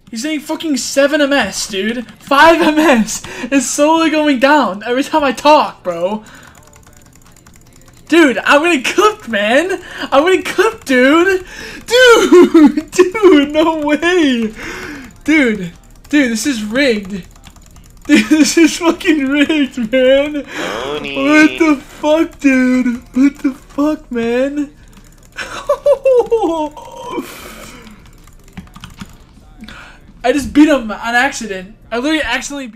He's getting fucking 7 MS, dude. 5 MS is slowly going down every time I talk, bro. Dude, I'm getting cooked, man. I'm getting cooked, dude. Dude, no way. Dude, this is rigged. Dude, this is fucking rigged, man. What the fuck, dude? What the fuck, man? I just beat him on accident. I literally accidentally